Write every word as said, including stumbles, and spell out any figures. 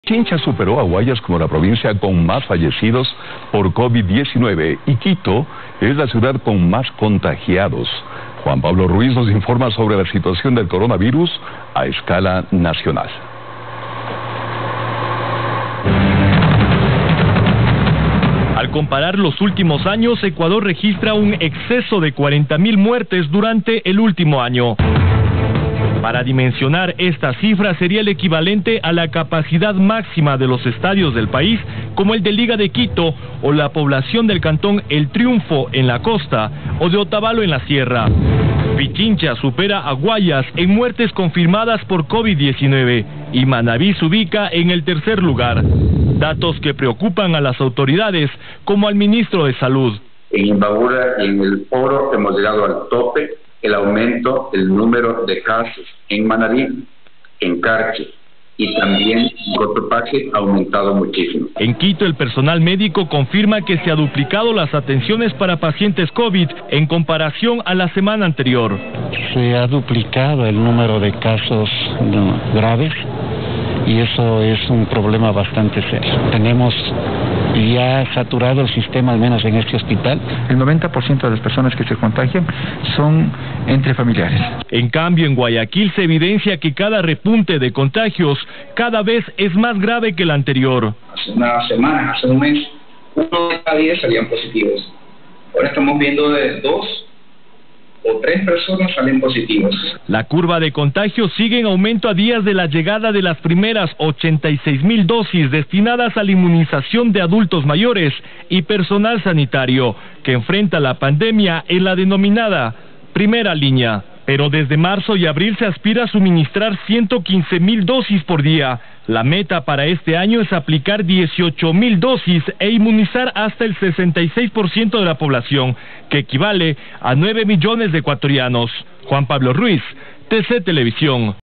Pichincha superó a Guayas como la provincia con más fallecidos por COVID diecinueve y Quito es la ciudad con más contagiados. Juan Pablo Ruiz nos informa sobre la situación del coronavirus a escala nacional. Al comparar los últimos años, Ecuador registra un exceso de cuarenta mil muertes durante el último año. Para dimensionar esta cifra sería el equivalente a la capacidad máxima de los estadios del país, como el de Liga de Quito o la población del cantón El Triunfo en la costa o de Otavalo en la sierra. Pichincha supera a Guayas en muertes confirmadas por COVID diecinueve y Manabí se ubica en el tercer lugar. Datos que preocupan a las autoridades, como al ministro de Salud. En Imbabura y en el Oro hemos llegado al tope. El aumento del número de casos en Manabí, en Carchi y también en Cotopaxi ha aumentado muchísimo. En Quito, el personal médico confirma que se ha duplicado las atenciones para pacientes COVID en comparación a la semana anterior. Se ha duplicado el número de casos no, graves y eso es un problema bastante serio. Tenemos ya saturado el sistema, al menos en este hospital. El noventa por ciento de las personas que se contagian son entre familiares. En cambio, en Guayaquil se evidencia que cada repunte de contagios cada vez es más grave que el anterior. Hace una semana, hace un mes, uno de cada diez salían positivos. Ahora estamos viendo de dos o tres personas salen positivos. La curva de contagios sigue en aumento a días de la llegada de las primeras ochenta y seis mil dosis destinadas a la inmunización de adultos mayores y personal sanitario que enfrenta la pandemia en la denominada primera línea. Pero desde marzo y abril se aspira a suministrar ciento quince mil dosis por día. La meta para este año es aplicar dieciocho mil dosis e inmunizar hasta el sesenta y seis por ciento de la población, que equivale a nueve millones de ecuatorianos. Juan Pablo Ruiz, T C Televisión.